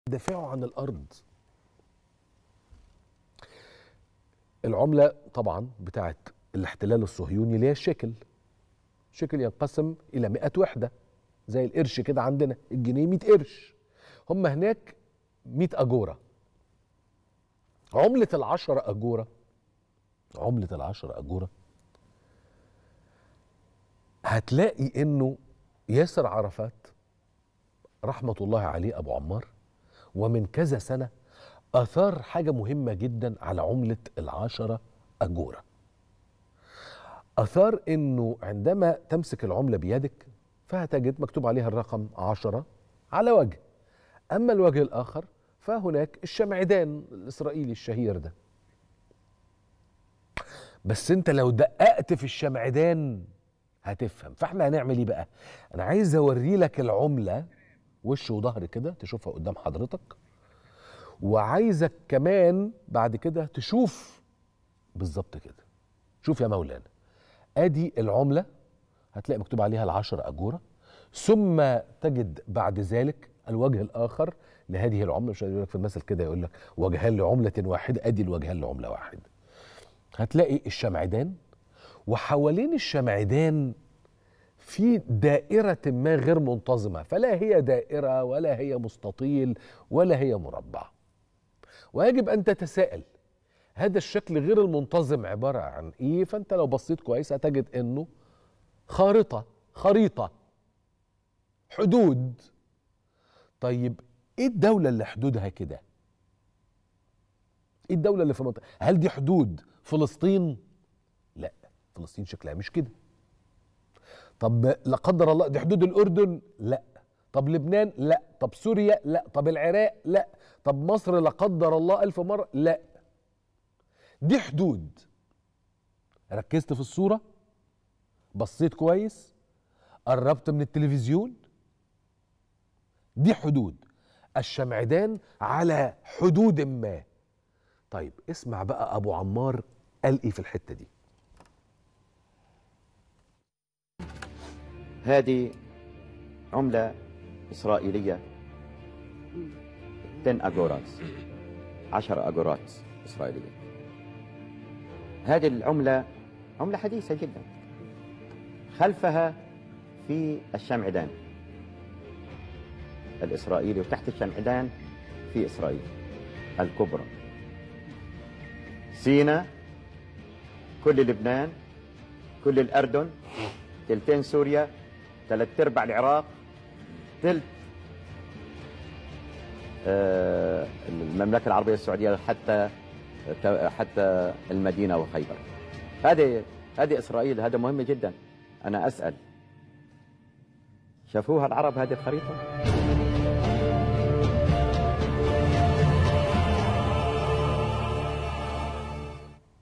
دافعوا عن الأرض. العملة طبعا بتاعت الاحتلال الصهيوني اللي هي الشيكل. الشيكل ينقسم إلى 100 وحدة زي القرش كده، عندنا الجنيه 100 قرش، هم هناك 100 أجورة. عملة ال10 أجورة، عملة ال10 أجورة هتلاقي إنه ياسر عرفات رحمة الله عليه أبو عمار ومن كذا سنة أثار حاجة مهمة جدا على عملة ال10 أجورة. أثار إنه عندما تمسك العملة بيدك فهتجد مكتوب عليها الرقم 10 على وجه، أما الوجه الآخر فهناك الشمعدان الإسرائيلي الشهير ده. بس أنت لو دققت في الشمعدان هتفهم. فاحنا هنعمل ايه بقى؟ أنا عايز أوري لك العملة وش وظهر كده تشوفها قدام حضرتك، وعايزك كمان بعد كده تشوف بالظبط كده. شوف يا مولانا، ادي العملة هتلاقي مكتوب عليها ال10 أجورة، ثم تجد بعد ذلك الوجه الآخر لهذه العملة. مش يقول لك في المثل كده، يقول لك وجهان لعملة واحدة، ادي الوجهان لعملة واحدة. هتلاقي الشمعدان، وحوالين الشمعدان في دائرة ما غير منتظمة، فلا هي دائرة ولا هي مستطيل ولا هي مربع. ويجب أن تتساءل هذا الشكل غير المنتظم عبارة عن إيه؟ فأنت لو بصيت كويس هتجد إنه خريطة حدود. طيب إيه الدولة اللي حدودها كده؟ إيه الدولة اللي في المنطقة؟ هل دي حدود فلسطين؟ لا، فلسطين شكلها مش كده. طب لا قدر الله دي حدود الأردن؟ لا. طب لبنان؟ لا. طب سوريا؟ لا. طب العراق؟ لا. طب مصر لا قدر الله ألف مرة؟ لا. دي حدود. ركزت في الصورة؟ بصيت كويس؟ قربت من التلفزيون؟ دي حدود. الشمعدان على حدود ما. طيب اسمع بقى أبو عمار قال إيه في الحتة دي. هذه عملة إسرائيلية 10 أجورات، 10 أجورات إسرائيلية. هذه العملة عملة حديثة جدا، خلفها في الشمعدان الإسرائيلي، وتحت الشمعدان في إسرائيل الكبرى، سيناء، كل لبنان، كل الأردن، تلتين سوريا، 3/4 العراق، ثلث المملكة العربية السعودية، حتى المدينة وخيبر. هذه إسرائيل. هذا مهم جدا. أنا أسأل، شافوها العرب هذه الخريطة؟